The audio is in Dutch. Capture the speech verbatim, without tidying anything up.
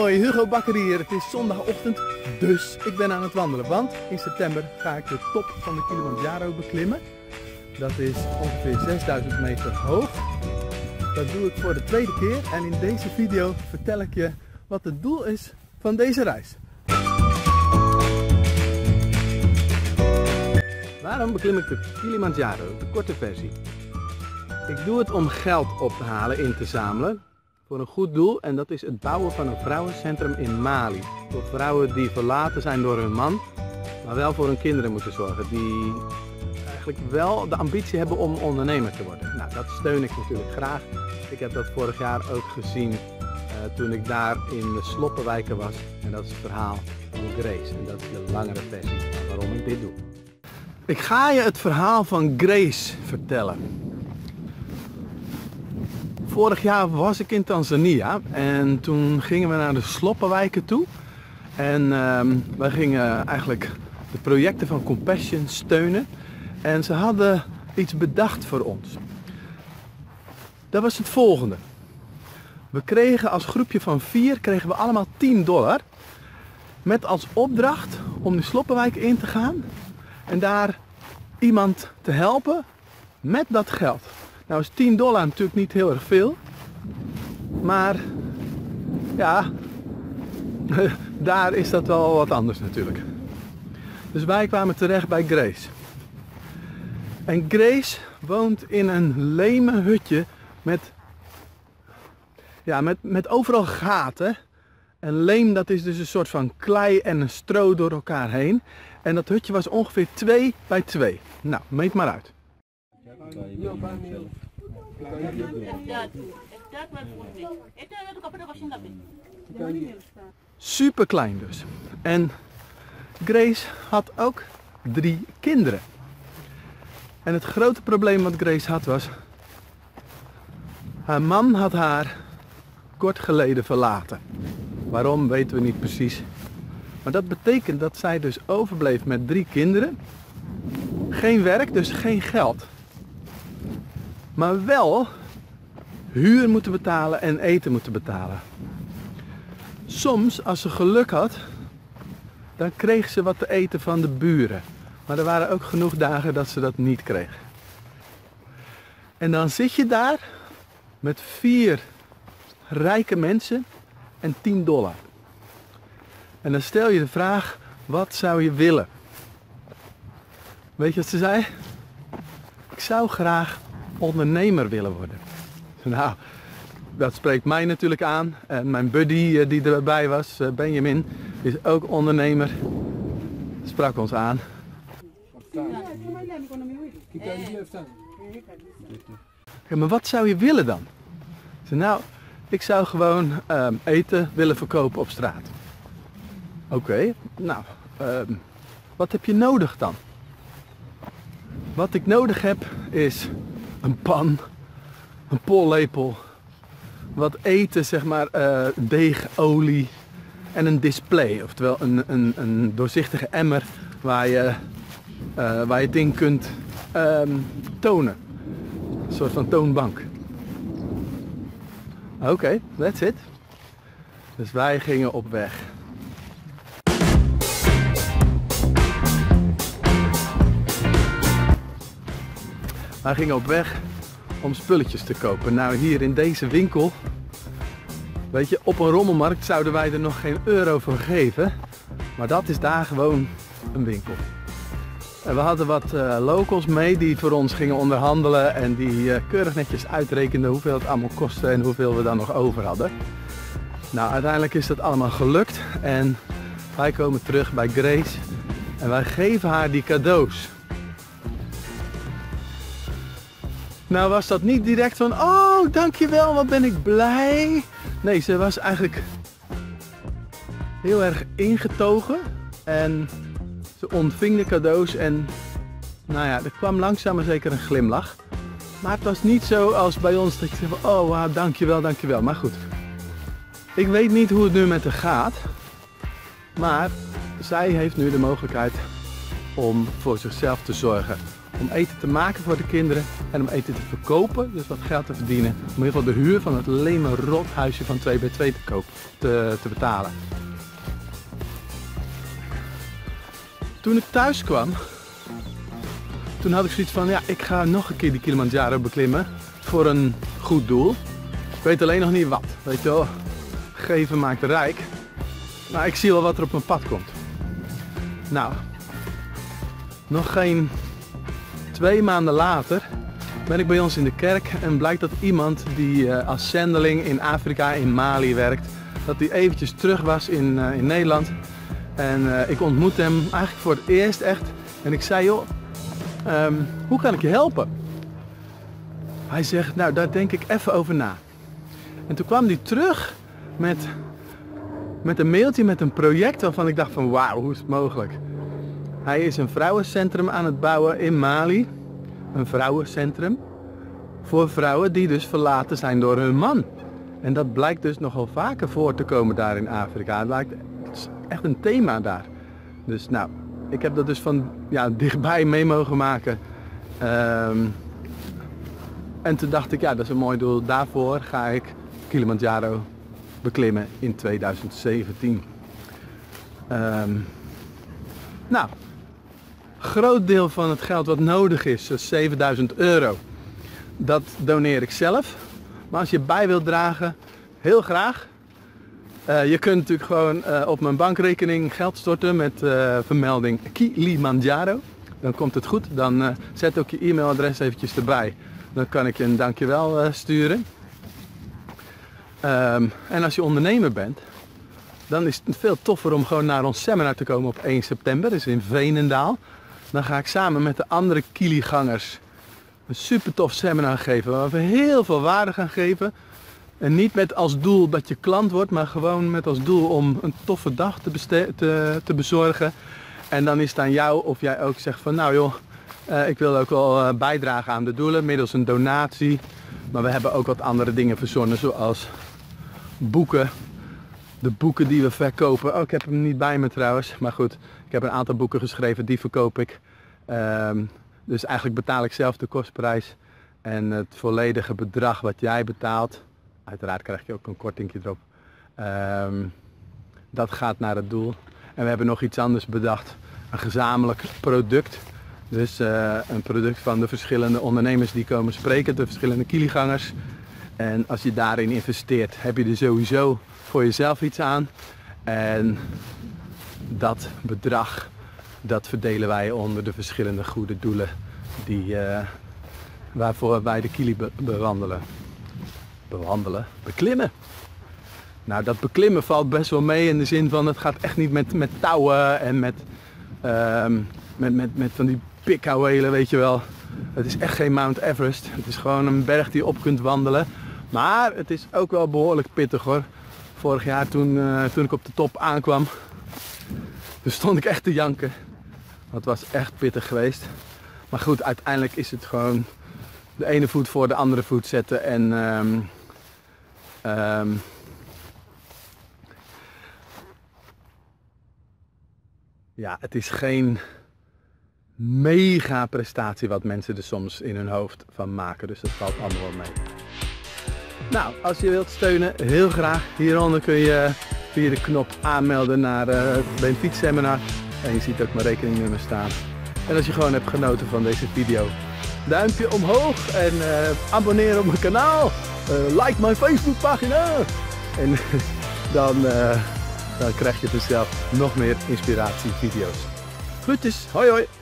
Hoi, Hugo Bakker hier. Het is zondagochtend, dus ik ben aan het wandelen. Want in september ga ik de top van de Kilimanjaro beklimmen. Dat is ongeveer zesduizend meter hoog. Dat doe ik voor de tweede keer. En in deze video vertel ik je wat het doel is van deze reis. Waarom beklim ik de Kilimanjaro, de korte versie? Ik doe het om geld op te halen, in te zamelen. Voor een goed doel, en dat is het bouwen van een vrouwencentrum in Mali. Voor vrouwen die verlaten zijn door hun man, maar wel voor hun kinderen moeten zorgen. Die eigenlijk wel de ambitie hebben om ondernemer te worden. Nou, dat steun ik natuurlijk graag. Ik heb dat vorig jaar ook gezien uh, toen ik daar in de sloppenwijken was. En dat is het verhaal van Grace. En dat is de langere versie van waarom ik dit doe. Ik ga je het verhaal van Grace vertellen. Vorig jaar was ik in Tanzania en toen gingen we naar de sloppenwijken toe. En uh, wij gingen eigenlijk de projecten van Compassion steunen. En ze hadden iets bedacht voor ons. Dat was het volgende. We kregen als groepje van vier kregen we allemaal tien dollar. Met als opdracht om de sloppenwijk in te gaan. En daar iemand te helpen met dat geld. Nou is tien dollar natuurlijk niet heel erg veel. Maar ja, daar is dat wel wat anders natuurlijk. Dus wij kwamen terecht bij Grace. En Grace woont in een leme hutje met, ja, met, met overal gaten. En leem, dat is dus een soort van klei en een stro door elkaar heen. En dat hutje was ongeveer twee bij twee. Nou, meet maar uit. Super klein dus. En Grace had ook drie kinderen. En het grote probleem wat Grace had was, haar man had haar kort geleden verlaten. Waarom weten we niet precies. Maar dat betekent dat zij dus overbleef met drie kinderen. Geen werk, dus geen geld. Maar wel huur moeten betalen en eten moeten betalen. Soms, als ze geluk had, dan kreeg ze wat te eten van de buren. Maar er waren ook genoeg dagen dat ze dat niet kreeg. En dan zit je daar met vier rijke mensen en tien dollar. En dan stel je de vraag, wat zou je willen? Weet je wat ze zei? Ik zou graag ondernemer willen worden. Nou, dat spreekt mij natuurlijk aan. En mijn buddy die erbij was, Benjamin, is ook ondernemer. Sprak ons aan. Ja, maar wat zou je willen dan? Zei, nou, ik zou gewoon um, eten willen verkopen op straat. Oké, okay, nou, um, wat heb je nodig dan? Wat ik nodig heb is een pan, een pollepel, wat eten, zeg maar, uh, deeg, olie en een display. Oftewel een, een, een doorzichtige emmer waar je, uh, waar je het in kunt um, tonen. Een soort van toonbank. Oké, okay, that's it. Dus wij gingen op weg. Wij gingen op weg om spulletjes te kopen. Nou, hier in deze winkel, weet je, op een rommelmarkt zouden wij er nog geen euro voor geven. Maar dat is daar gewoon een winkel. En we hadden wat uh, locals mee die voor ons gingen onderhandelen en die uh, keurig netjes uitrekenden hoeveel het allemaal kostte en hoeveel we dan nog over hadden. Nou, uiteindelijk is dat allemaal gelukt en wij komen terug bij Grace en wij geven haar die cadeaus. Nou was dat niet direct van, oh dankjewel, wat ben ik blij. Nee, ze was eigenlijk heel erg ingetogen en ze ontving de cadeaus en nou ja, er kwam langzaam maar zeker een glimlach. Maar het was niet zo als bij ons dat je zegt van, oh wow, dankjewel, dankjewel. Maar goed, ik weet niet hoe het nu met haar gaat, maar zij heeft nu de mogelijkheid om voor zichzelf te zorgen. om eten te maken voor de kinderen en om eten te verkopen, dus wat geld te verdienen, om in ieder geval de huur van het leme rothuisje van twee bij twee te kopen, te, te betalen. Toen ik thuis kwam, toen had ik zoiets van, ja, ik ga nog een keer die Kilimanjaro beklimmen voor een goed doel. Ik weet alleen nog niet wat, weet je wel, geven maakt rijk, maar ik zie wel wat er op mijn pad komt. Nou, nog geen twee maanden later ben ik bij ons in de kerk en blijkt dat iemand die uh, als zendeling in Afrika, in Mali werkt, dat hij eventjes terug was in, uh, in Nederland. En uh, ik ontmoet hem eigenlijk voor het eerst echt en ik zei, joh, um, hoe kan ik je helpen? Hij zegt, nou daar denk ik even over na. En toen kwam hij terug met, met een mailtje met een project waarvan ik dacht van wauw, hoe is het mogelijk? Hij is een vrouwencentrum aan het bouwen in Mali. Een vrouwencentrum voor vrouwen die dus verlaten zijn door hun man. En dat blijkt dus nogal vaker voor te komen daar in Afrika. Het lijkt het is echt een thema daar. Dus nou, ik heb dat dus van ja, dichtbij mee mogen maken. Um, en toen dacht ik, ja, dat is een mooi doel. Daarvoor ga ik Kilimanjaro beklimmen in tweeduizend zeventien. Um, nou, groot deel van het geld wat nodig is, dus zevenduizend euro, dat doneer ik zelf. Maar als je bij wilt dragen, heel graag. Uh, je kunt natuurlijk gewoon uh, op mijn bankrekening geld storten met uh, vermelding Kilimanjaro. Dan komt het goed. Dan uh, zet ook je e-mailadres eventjes erbij. Dan kan ik je een dankjewel uh, sturen. Um, en als je ondernemer bent, dan is het veel toffer om gewoon naar ons seminar te komen op één september. Dat is in Veenendaal. Dan ga ik samen met de andere Kiligangers een super tof seminar geven. Waar we heel veel waarde gaan geven. En niet met als doel dat je klant wordt, maar gewoon met als doel om een toffe dag te, te, te bezorgen. En dan is het aan jou of jij ook zegt van nou joh, uh, ik wil ook wel uh, bijdragen aan de doelen middels een donatie. Maar we hebben ook wat andere dingen verzonnen zoals boeken. De boeken die we verkopen. Oh, ik heb hem niet bij me trouwens. Maar goed, ik heb een aantal boeken geschreven, die verkoop ik. Um, dus eigenlijk betaal ik zelf de kostprijs. En het volledige bedrag wat jij betaalt, uiteraard krijg je ook een kortingje erop. Um, dat gaat naar het doel. En we hebben nog iets anders bedacht. Een gezamenlijk product. Dus uh, een product van de verschillende ondernemers die komen spreken. De verschillende Kiligangers. En als je daarin investeert, heb je er sowieso voor jezelf iets aan. En dat bedrag, dat verdelen wij onder de verschillende goede doelen die, uh, waarvoor wij de Kili be bewandelen. Bewandelen? Beklimmen. Nou, dat beklimmen valt best wel mee in de zin van het gaat echt niet met, met touwen en met, uh, met, met, met van die pikhouwelen, weet je wel. Het is echt geen Mount Everest. Het is gewoon een berg die je op kunt wandelen. Maar het is ook wel behoorlijk pittig hoor. Vorig jaar toen, uh, toen ik op de top aankwam, toen stond ik echt te janken. Dat was echt pittig geweest. Maar goed, uiteindelijk is het gewoon de ene voet voor de andere voet zetten en um, um, ja, het is geen mega prestatie wat mensen er soms in hun hoofd van maken. Dus dat valt allemaal wel mee. Nou, als je wilt steunen, heel graag. Hieronder kun je via de knop aanmelden naar uh, het benefietseminar. En je ziet ook mijn rekeningnummer staan. En als je gewoon hebt genoten van deze video, duimpje omhoog en uh, abonneer op mijn kanaal. Uh, like mijn Facebookpagina. En dan, uh, dan krijg je vanzelf nog meer inspiratievideo's. Groetjes, hoi hoi!